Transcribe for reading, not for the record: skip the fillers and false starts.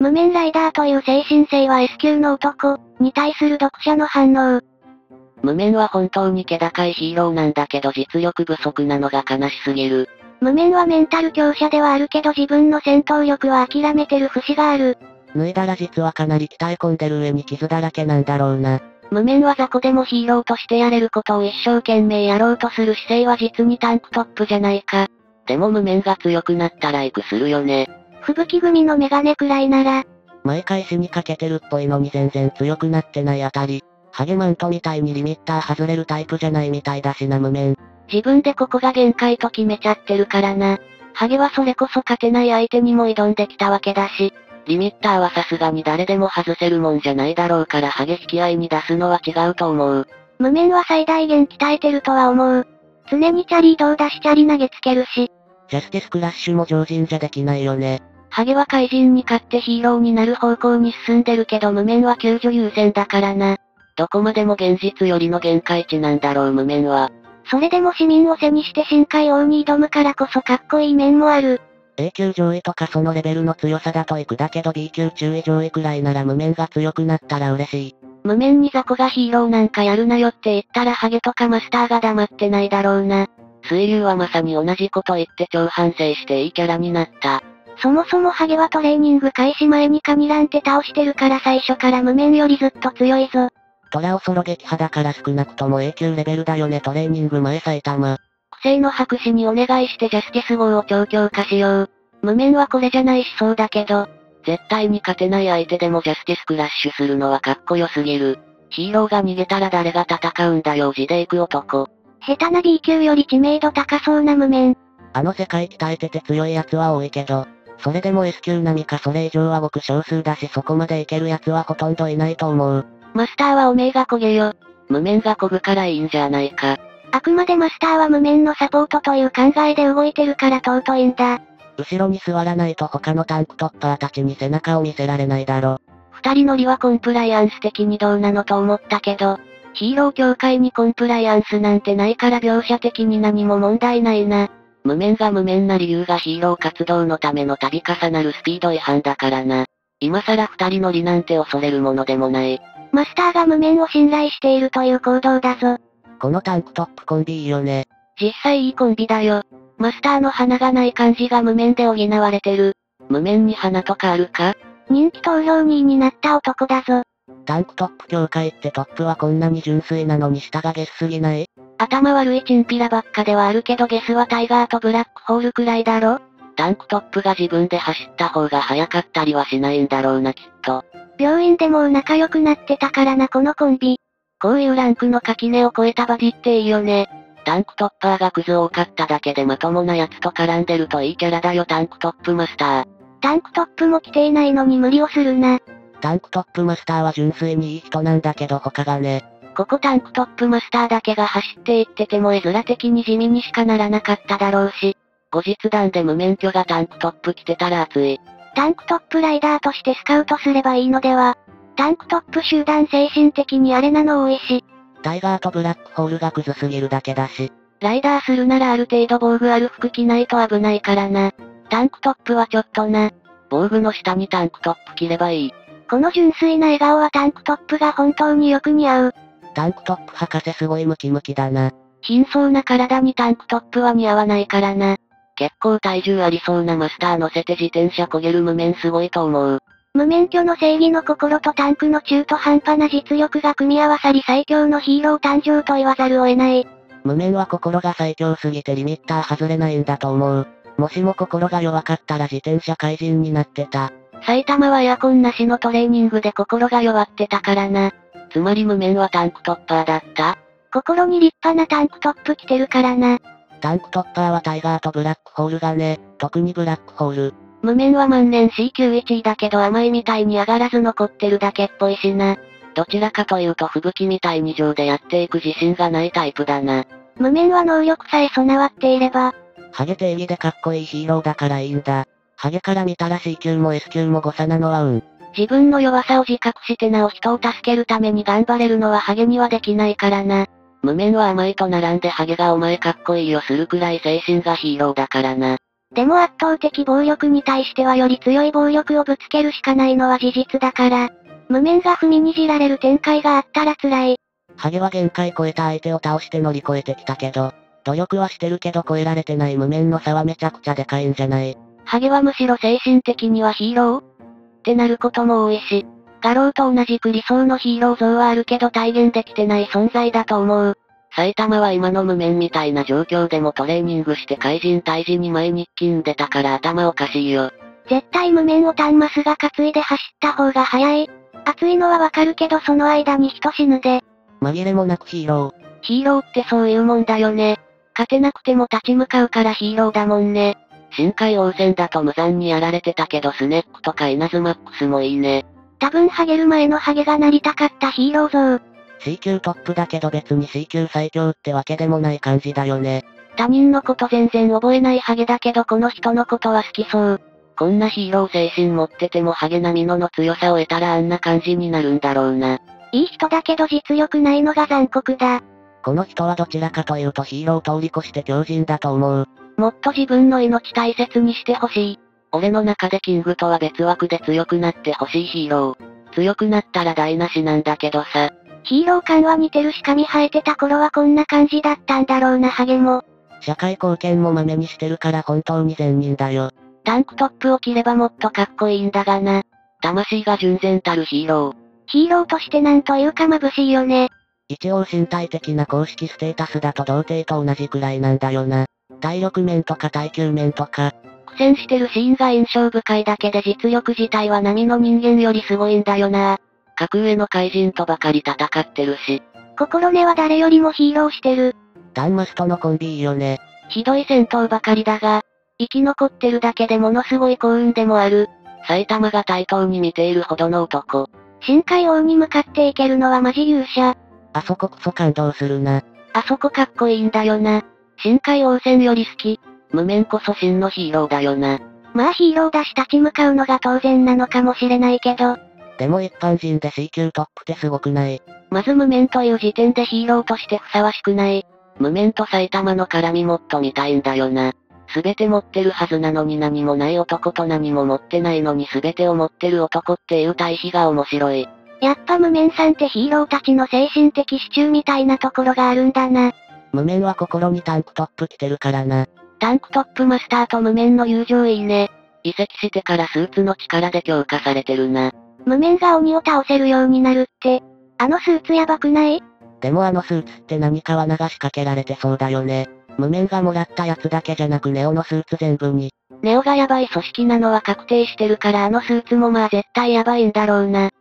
無面ライダーという精神性は S 級の男に対する読者の反応。 無面は本当に気高いヒーローなんだけど実力不足なのが悲しすぎる。 無面はメンタル強者ではあるけど自分の戦闘力は諦めてる節がある。 脱いだら実はかなり鍛え込んでる上に傷だらけなんだろうな。 無面は雑魚でもヒーローとしてやれることを一生懸命やろうとする姿勢は実にタンクトップじゃないか。でも無面が強くなったら育するよね。 吹雪組のメガネくらいなら。 毎回死にかけてるっぽいのに全然強くなってないあたり。ハゲマントみたいにリミッター外れるタイプじゃないみたいだしな無面。 自分でここが限界と決めちゃってるからな。ハゲはそれこそ勝てない相手にも挑んできたわけだし。リミッターはさすがに誰でも外せるもんじゃないだろうからハゲ引き合いに出すのは違うと思う。 無面は最大限鍛えてるとは思う。常にチャリ移動出しチャリ投げつけるし。 ジャスティスクラッシュも常人じゃできないよね。 ハゲは怪人に勝ってヒーローになる方向に進んでるけど無面は救助優先だからな。どこまでも現実よりの限界値なんだろう無面は。 それでも市民を背にして深海王に挑むからこそかっこいい面もある。 A 級上位とかそのレベルの強さだといくだけど B 級中位上位くらいなら無面が強くなったら嬉しい。 無面に雑魚がヒーローなんかやるなよって言ったらハゲとかマスターが黙ってないだろうな。水流はまさに同じこと言って超反省していいキャラになった。 そもそもハゲはトレーニング開始前にカニランテ倒してるから最初から無面よりずっと強いぞ。 トラオソロ撃破だから少なくとも A 級レベルだよねトレーニング前埼玉。 苦星の白紙にお願いしてジャスティス号を超強化しよう。無面はこれじゃないしそうだけど、絶対に勝てない相手でもジャスティスクラッシュするのはかっこよすぎる。ヒーローが逃げたら誰が戦うんだよ地で行く男。 下手な B 級より知名度高そうな無面。 あの世界鍛えてて強い奴は多いけど、それでも S 級並みかそれ以上はごく少数だしそこまでいける奴はほとんどいないと思う。 マスターはおめえが焦げよ。無面が漕ぐからいいんじゃないか。 あくまでマスターは無面のサポートという考えで動いてるから尊いんだ。 後ろに座らないと他のタンクトッパーたちに背中を見せられないだろ。 二人乗りはコンプライアンス的にどうなのと思ったけど、ヒーロー協会にコンプライアンスなんてないから描写的に何も問題ないな。無面が無面な理由がヒーロー活動のための度重なるスピード違反だからな。今更二人乗りなんて恐れるものでもない。 マスターが無面を信頼しているという行動だぞ。 このタンクトップコンビいいよね。 実際いいコンビだよ。マスターの鼻がない感じが無面で補われてる。無面に鼻とかあるか？ 人気投票2位になった男だぞ。 タンクトップ協会ってトップはこんなに純粋なのに下がゲスすぎない？ 頭悪いチンピラばっかではあるけどゲスはタイガーとブラックホールくらいだろ？タンクトップが自分で走った方が早かったりはしないんだろうなきっと。 病院でもう仲良くなってたからなこのコンビ。 こういうランクの垣根を越えたバディっていいよね。タンクトッパーがクズ多かっただけでまともな奴と絡んでるといいキャラだよタンクトップマスター。 タンクトップも着ていないのに無理をするな。 タンクトップマスターは純粋にいい人なんだけど他がね。 ここタンクトップマスターだけが走っていってても絵面的に地味にしかならなかっただろうし。後日談で無免許がタンクトップ着てたら熱い。 タンクトップライダーとしてスカウトすればいいのでは。タンクトップ集団精神的にあれなの多いし。 タイガーとブラックホールがクズすぎるだけだし。 ライダーするならある程度防具ある服着ないと危ないからな。タンクトップはちょっとな。防具の下にタンクトップ着ればいい。 この純粋な笑顔はタンクトップが本当によく似合う。 タンクトップ博士すごいムキムキだな。 貧相な体にタンクトップは似合わないからな。結構体重ありそうなマスター乗せて自転車漕げる無面すごいと思う。 無免許の正義の心とタンクの中途半端な実力が組み合わさり最強のヒーロー誕生と言わざるを得ない。 無面は心が最強すぎてリミッター外れないんだと思う。もしも心が弱かったら自転車怪人になってた。 埼玉はエアコンなしのトレーニングで心が弱ってたからな。つまり無面はタンクトッパーだった？ 心に立派なタンクトップ着てるからな。 タンクトッパーはタイガーとブラックホールがね、特にブラックホール。 無面は万年 C91 位だけど甘いみたいに上がらず残ってるだけっぽいしな。どちらかというと吹雪みたいに上でやっていく自信がないタイプだな。 無面は能力さえ備わっていれば。 ハゲ定義でかっこいいヒーローだからいいんだ。ハゲから見たら C 級も S 級も誤差なのは自分の弱さを自覚してなお人を助けるために頑張れるのはハゲにはできないからな。無面は甘いと並んでハゲがお前かっこいいよするくらい精神がヒーローだからな。 でも圧倒的暴力に対してはより強い暴力をぶつけるしかないのは事実だから、無面が踏みにじられる展開があったら辛い。 ハゲは限界超えた相手を倒して乗り越えてきたけど、努力はしてるけど超えられてない無面の差はめちゃくちゃでかいんじゃない？ ハゲはむしろ精神的にはヒーローってなることも多いし、画廊と同じく理想のヒーロー像はあるけど体現できてない存在だと思う。埼玉は今の無面みたいな状況でもトレーニングして怪人退治に毎日勤んでたから頭おかしいよ。 絶対無面をタンマスが担いで走った方が早い。熱いのはわかるけどその間に人死ぬで。 紛れもなくヒーロー。 ヒーローってそういうもんだよね。勝てなくても立ち向かうからヒーローだもんね。深海王戦だと無残にやられてたけどスネックとかイナズマックスもいいね。 多分ハゲる前のハゲがなりたかったヒーロー像。 C 級トップだけど別に C 級最強ってわけでもない感じだよね。 他人のこと全然覚えないハゲだけどこの人のことは好きそう。こんなヒーロー精神持っててもハゲ並みの強さを得たらあんな感じになるんだろうな。 いい人だけど実力ないのが残酷だ。 この人はどちらかというとヒーローを通り越して強人だと思う。 もっと自分の命大切にしてほしい。俺の中でキングとは別枠で強くなってほしいヒーロー。強くなったら台無しなんだけどさ。 ヒーロー感は似てるし髪生えてた頃はこんな感じだったんだろうなハゲも。 社会貢献もまめにしてるから本当に善人だよ。 タンクトップを着ればもっとかっこいいんだがな。魂が純然たるヒーロー。 ヒーローとしてなんというか眩しいよね。 一応身体的な公式ステータスだと童貞と同じくらいなんだよな。体力面とか耐久面とか。 苦戦してるシーンが印象深いだけで実力自体は並の人間よりすごいんだよな。格上の怪人とばかり戦ってるし。 心根は誰よりもヒーローしてる。 タンマスとのコンビいいよね。 ひどい戦闘ばかりだが、生き残ってるだけでものすごい幸運でもある。埼玉が対等に見ているほどの男。 深海王に向かっていけるのはマジ勇者。 あそここそ感動するな。 あそこかっこいいんだよな。深海王戦より好き。無面こそ真のヒーローだよな。 まあヒーローだし立ち向かうのが当然なのかもしれないけど。 でも一般人で C 級トップってすごくない？ まず無面という時点でヒーローとしてふさわしくない。無面と埼玉の絡みもっと見たいんだよな。すべて持ってるはずなのに何もない男と何も持ってないのにすべてを持ってる男っていう対比が面白い。 やっぱ無面さんってヒーローたちの精神的支柱みたいなところがあるんだな。 無面は心にタンクトップ着てるからな。 タンクトップマスターと無面の友情いいね。移籍してからスーツの力で強化されてるな。 無面が鬼を倒せるようになるって、あのスーツやばくない？ でもあのスーツって何かは流しかけられてそうだよね。無面がもらったやつだけじゃなくネオのスーツ全部に。 ネオがヤバい組織なのは確定してるからあのスーツもまあ絶対ヤバいんだろうな。